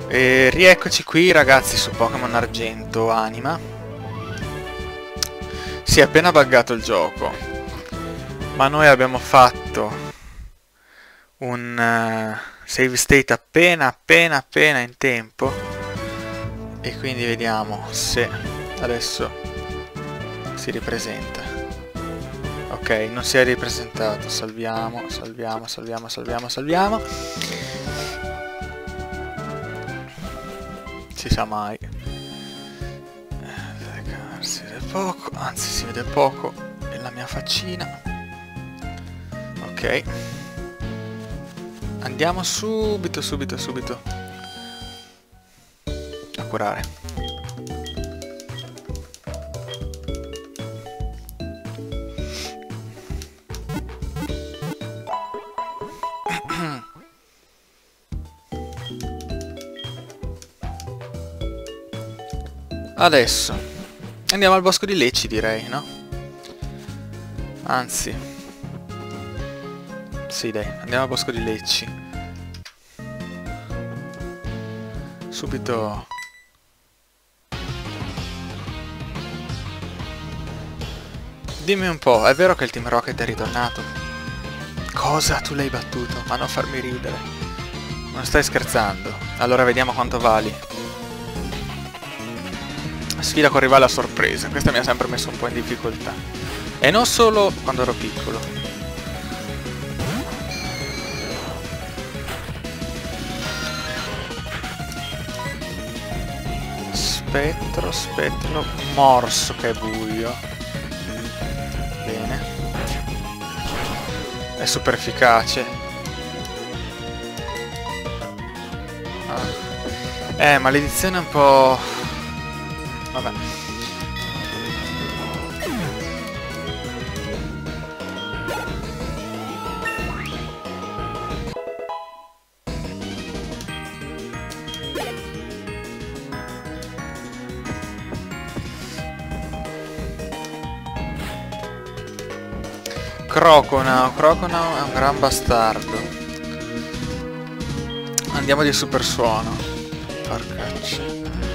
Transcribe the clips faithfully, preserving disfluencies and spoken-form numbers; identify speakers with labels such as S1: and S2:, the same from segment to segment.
S1: E rieccoci qui ragazzi su Pokémon Argento Anima. Si è appena buggato il gioco, ma noi abbiamo fatto un uh, save state appena appena appena in tempo, e quindi vediamo se adesso si ripresenta. Ok, non si è ripresentato. Salviamo, salviamo, salviamo, salviamo, salviamo. Si sa mai. Eh, si vede poco, anzi si vede poco nella mia faccina. Ok. Andiamo subito, subito, subito a curare. Adesso andiamo al bosco di Lecci, direi, no? Anzi, sì dai, andiamo al bosco di Lecci. Subito. Dimmi un po', è vero che il Team Rocket è ritornato? Cosa? Tu l'hai battuto? Ma non farmi ridere. Non stai scherzando? Allora vediamo quanto vali. Sfida con rivale a sorpresa. Questo mi ha sempre messo un po' in difficoltà. E non solo quando ero piccolo. Spettro, spettro, morso, che è buio. Bene. È super efficace. Ah. Eh, maledizione è un po'... Vabbè. Croconaw, Croconaw è un gran bastardo. Andiamo di super suono. Porcaccia.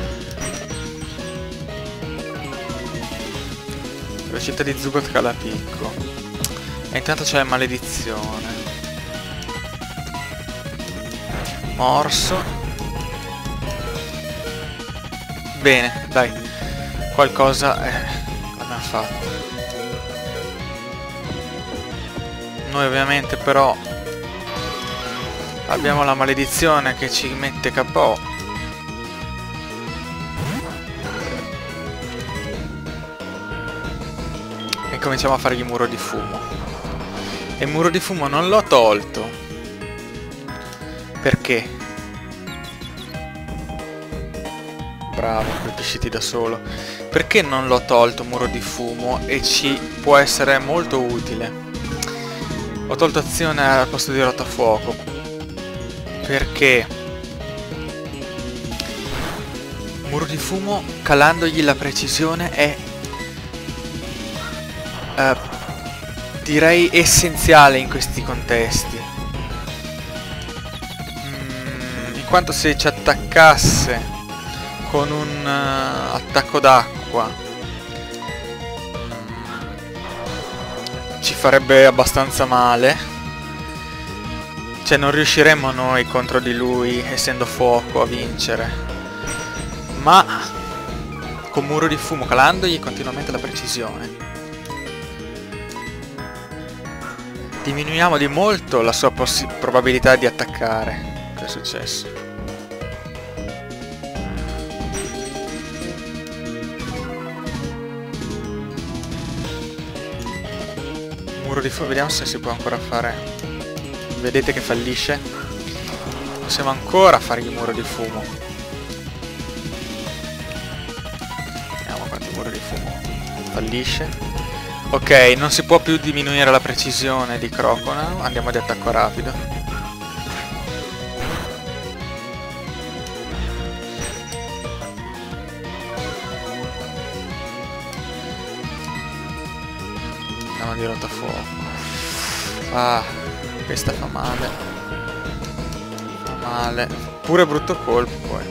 S1: Velocità di Zubat cala picco. E intanto c'è maledizione. Morso. Bene, dai. Qualcosa eh, l'abbiamo fatto. Noi ovviamente però abbiamo la maledizione che ci mette K O. Cominciamo a fargli muro di fumo. E il muro di fumo non l'ho tolto. Perché? Bravo, colpisciti da solo. Perché non l'ho tolto muro di fumo e ci può essere molto utile? Ho tolto azione al posto di rotafuoco. Perché? Muro di fumo, calandogli la precisione, è Uh, direi essenziale in questi contesti, mm, in quanto se ci attaccasse con un uh, attacco d'acqua mm, ci farebbe abbastanza male, cioè non riusciremmo noi contro di lui, essendo fuoco, a vincere, ma con muro di fumo, calandogli continuamente la precisione, diminuiamo di molto la sua probabilità di attaccare. Che è successo? Muro di fuoco, vediamo se si può ancora fare. Vedete che fallisce? Possiamo ancora fargli muro di fumo. Vediamo quanti muro di fumo. Fallisce. Ok, non si può più diminuire la precisione di Croconaw, andiamo di attacco rapido. Andiamo di rotafuoco. Ah, questa fa male. Fa male. Pure brutto colpo poi.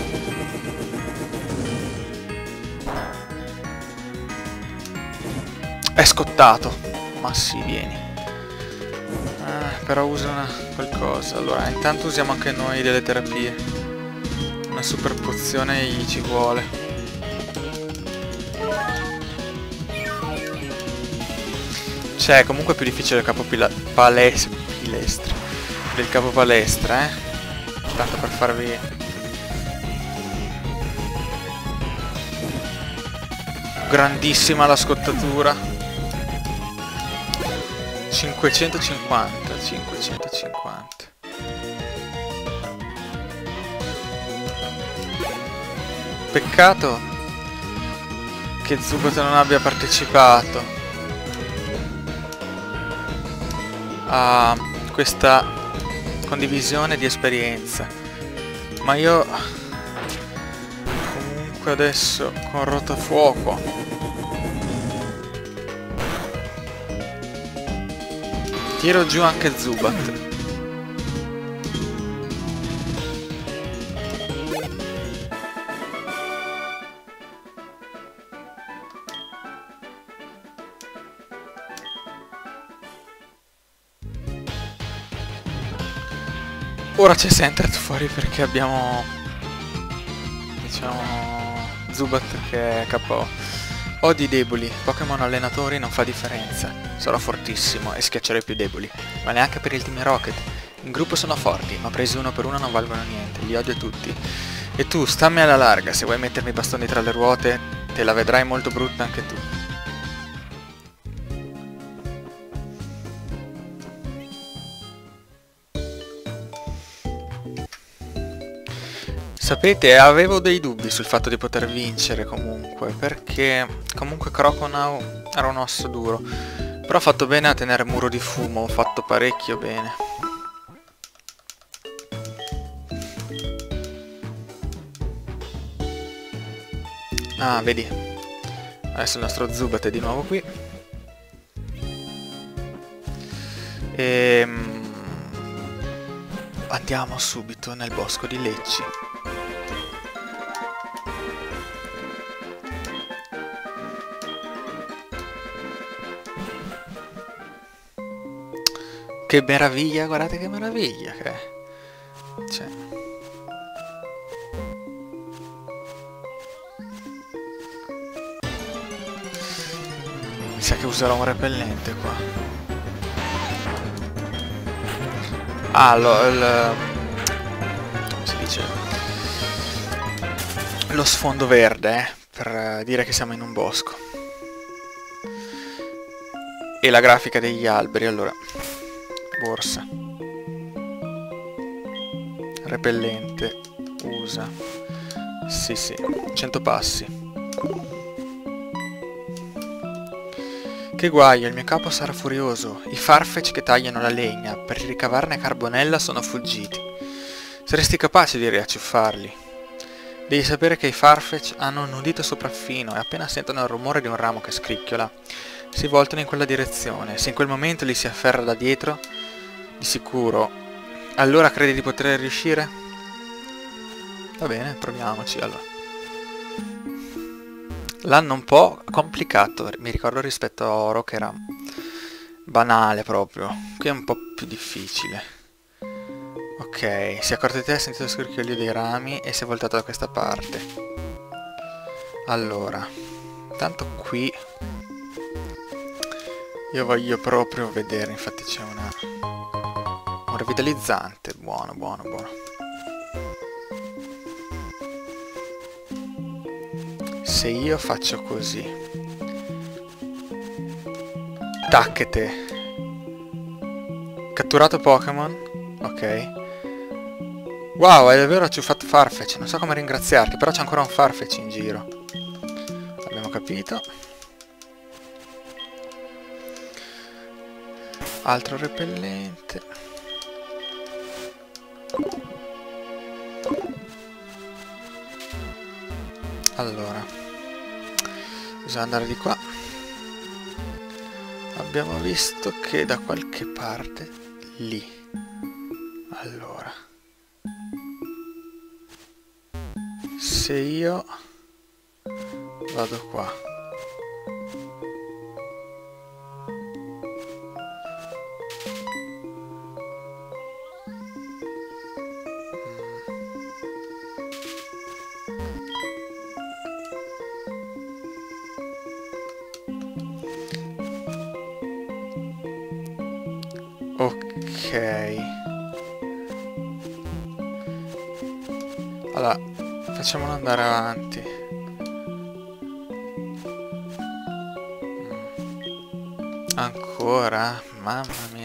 S1: È scottato. Ma sì, vieni. Ah, però usa una qualcosa. Allora, intanto usiamo anche noi delle terapie. Una super pozione gli ci vuole. Cioè, comunque è più difficile il capo pila palestra. Pilestra. Del capo palestra, eh. Tanto per farvi... Grandissima la scottatura. cinquecentocinquanta, cinquecentocinquanta. Peccato che Zubat non abbia partecipato a questa condivisione di esperienza. Ma io comunque adesso con rotafuoco tiro giù anche Zubat. Ora c'è Sentret fuori perché abbiamo, diciamo, Zubat che è K O. Odi i deboli, Pokémon allenatori non fa differenza. Sarò fortissimo e schiaccerò i più deboli, ma neanche per il Team Rocket. In gruppo sono forti, ma presi uno per uno non valgono niente, li odio tutti. E tu, stammi alla larga, se vuoi mettermi i bastoni tra le ruote, te la vedrai molto brutta anche tu. Sapete, avevo dei dubbi sul fatto di poter vincere comunque, perché comunque Croconaw era un osso duro, però ho fatto bene a tenere muro di fumo, ho fatto parecchio bene. Ah, vedi, adesso il nostro Zubat è di nuovo qui. Ehm... Andiamo subito nel bosco di Lecci. Che meraviglia, guardate che meraviglia che è. Cioè. Mi sa che userò un repellente qua. Ah, lo, il... come si dice? Lo sfondo verde, eh, per dire che siamo in un bosco. E la grafica degli alberi, allora. Borsa. Repellente. Usa. Sì, sì. cento passi. Che guaio, il mio capo sarà furioso. I Farfetch che tagliano la legna per ricavarne carbonella sono fuggiti. Saresti capace di riacciuffarli. Devi sapere che i Farfetch hanno un udito sopraffino e appena sentono il rumore di un ramo che scricchiola, si voltano in quella direzione. Se in quel momento li si afferra da dietro, di sicuro, allora credi di poter riuscire? Va bene, proviamoci allora. L'hanno un po' complicato, mi ricordo rispetto a Oro che era banale proprio. Qui è un po' più difficile. Ok, si è accorto di te, ha sentito il scricchiolio dei rami e si è voltato da questa parte. Allora, intanto qui io voglio proprio vedere, infatti c'è una... un revitalizzante, buono, buono, buono. Se io faccio così, tacchete, catturato Pokémon, ok. Wow, è davvero ci ho fatto Farfetch, non so come ringraziarti, però c'è ancora un Farfetch in giro. Abbiamo capito. Altro repellente. Allora, bisogna andare di qua. Abbiamo visto che da qualche parte lì. Allora, se io vado qua.
S2: Ok. Allora, facciamolo andare avanti. Ancora? Mamma mia.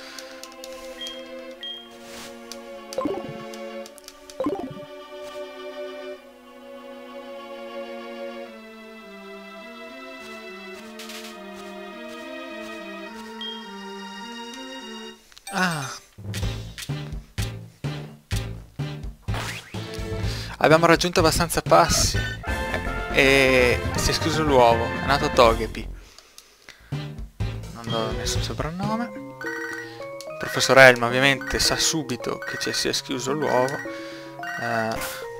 S2: Ah. Abbiamo raggiunto abbastanza passi e si è escluso l'uovo. È nato Togepi. Non do nessun soprannome. Il professor Elm ovviamente sa subito che ci si è escluso l'uovo. Eh,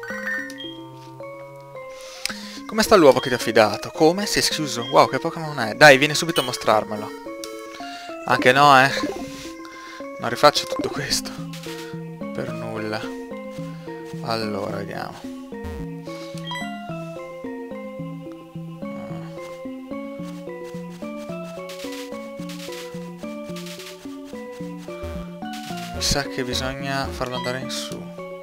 S2: come sta l'uovo che ti ho affidato? Come? Si è escluso? Wow, che Pokémon è? Dai, vieni subito a mostrarmelo. Anche no, eh. Non rifaccio tutto questo. Per nulla. Allora, vediamo. Mi sa che bisogna farlo andare in su.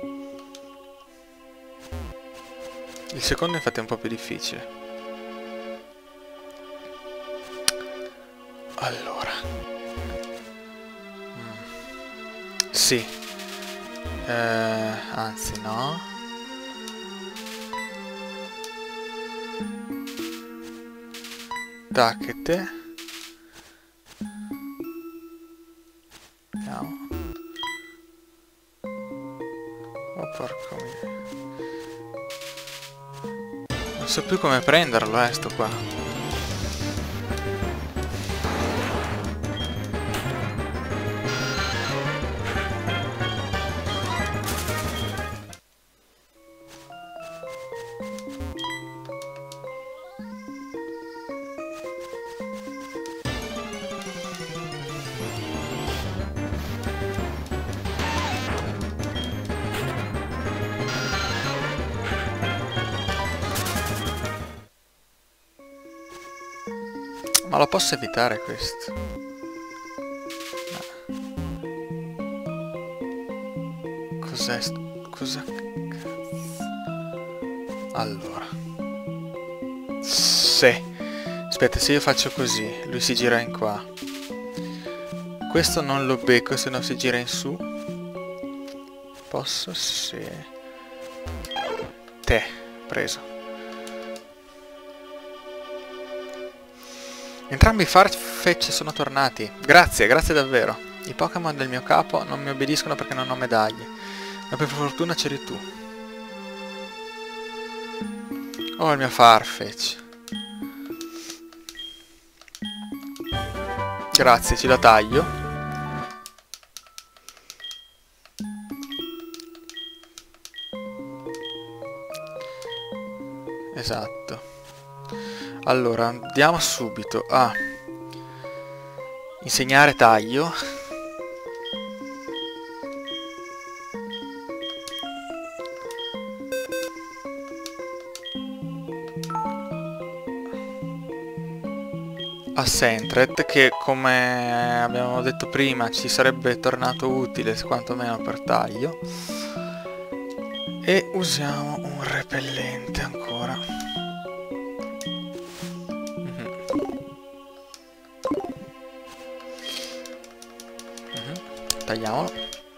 S2: Il secondo infatti è un po' più difficile. Allora. Mm. Sì. Eh, anzi no. Tacchete. Vediamo. Oh porco mio. Non so più come prenderlo, eh, sto qua. Ma lo posso evitare questo? No. Cos'è? Cosa? Allora. Sì. Aspetta, se io faccio così, lui si gira in qua. Questo non lo becco, se no si gira in su. Posso? Sì. Te, preso. Entrambi i Farfetch sono tornati. Grazie, grazie davvero. I Pokémon del mio capo non mi obbediscono perché non ho medaglie. Ma per fortuna c'eri tu. Oh, il mio Farfetch. Grazie, ci la taglio. Esatto. Allora, andiamo subito a insegnare taglio. A Sentret, che come abbiamo detto prima ci sarebbe tornato utile quantomeno per taglio. E usiamo un repellente ancora. Tagliamolo.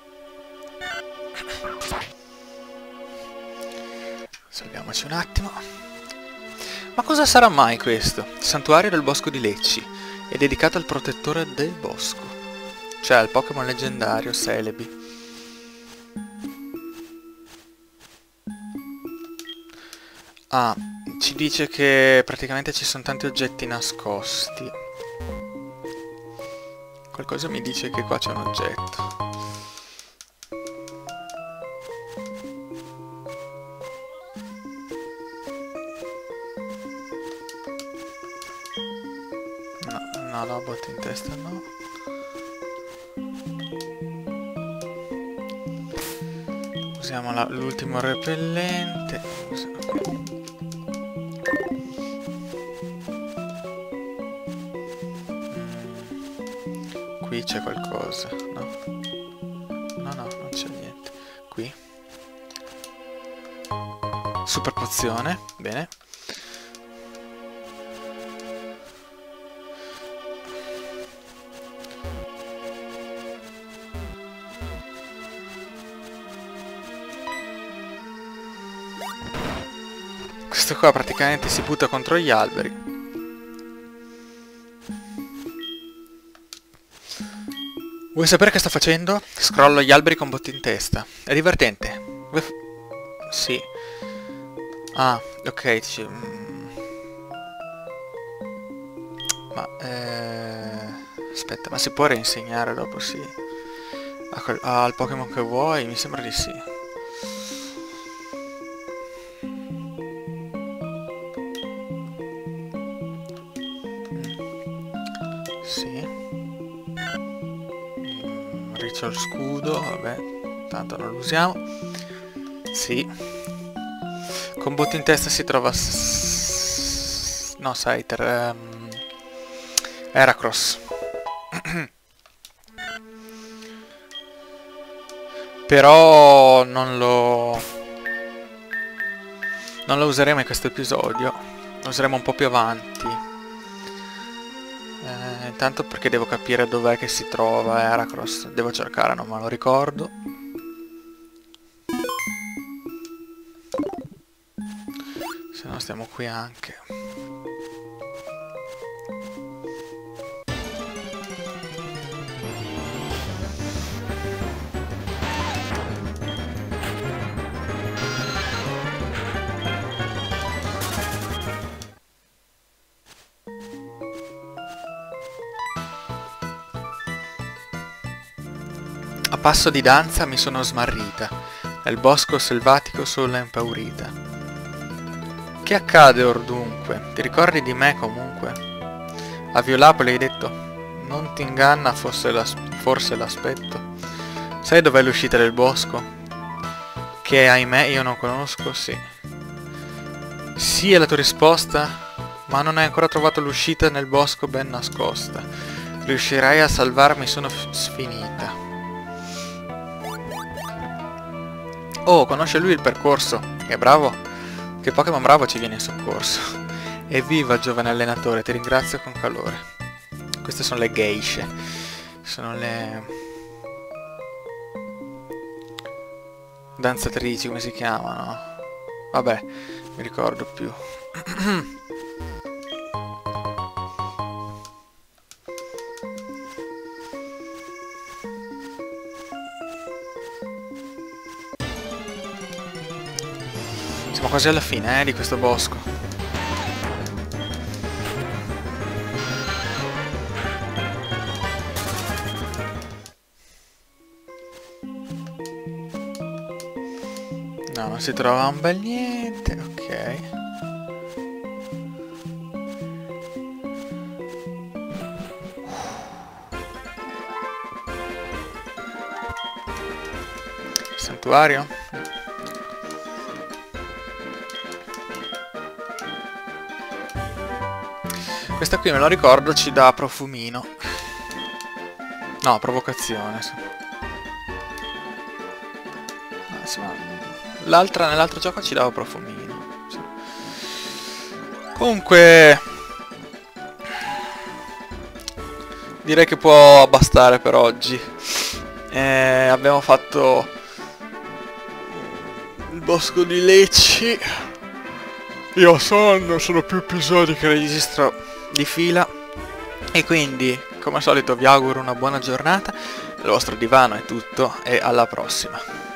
S2: Salviamoci un attimo. Ma cosa sarà mai questo? Santuario del bosco di Lecci. È dedicato al protettore del bosco. Cioè al Pokémon leggendario Celebi. Ah, ci dice che praticamente ci sono tanti oggetti nascosti. Qualcosa mi dice che qua c'è un oggetto.
S1: no, la botta in testa no. Usiamo l'ultimo repellente. Mm. Qui c'è qualcosa, no? No, no, non c'è niente. Qui. Super pozione, bene. Questo qua praticamente si butta contro gli alberi. Vuoi sapere che sto facendo? Scrollo gli alberi con botte in testa. È divertente. Vuoi f- sì. Ah, ok. Dici, mm. Ma eh... aspetta, ma si può reinsegnare dopo? Sì. A quel- al Pokémon che vuoi? Mi sembra di sì. Sì. Mm, Riccio il scudo, vabbè, tanto non lo usiamo. Sì. Con botte in testa si trova... S no, Scyther. Um, Heracross. Però non lo... non lo useremo in questo episodio. Lo useremo un po' più avanti. Eh, intanto perché devo capire dov'è che si trova Heracross. Devo cercare, non me lo ricordo. Se no stiamo qui anche. A passo di danza mi sono smarrita, nel bosco selvatico sola e impaurita. Che accade or dunque? Ti ricordi di me comunque? A Violapoli hai detto, non ti inganna forse l'aspetto? Sai dov'è l'uscita del bosco? Che ahimè io non conosco? Sì. Sì è la tua risposta, ma non hai ancora trovato l'uscita nel bosco ben nascosta. Riuscirai a salvarmi, sono sfinita. Oh, conosce lui il percorso. Che bravo. Che Pokémon bravo ci viene in soccorso. Evviva, giovane allenatore, ti ringrazio con calore. Queste sono le geishe. Sono le... danzatrici, come si chiamano? Vabbè, mi ricordo più. Siamo quasi alla fine, eh, di questo bosco. No, non si trova un bel niente, ok. Santuario? Questa qui me lo ricordo, ci dà profumino. No, provocazione. Sì. No, sì, l'altra, nell'altro gioco ci dava profumino. Sì. Comunque... direi che può bastare per oggi. Eh, abbiamo fatto... il bosco di Lecci. Io ho sonno, sono più episodi che registro di fila e quindi come al solito vi auguro una buona giornata, il vostro divano è tutto e alla prossima.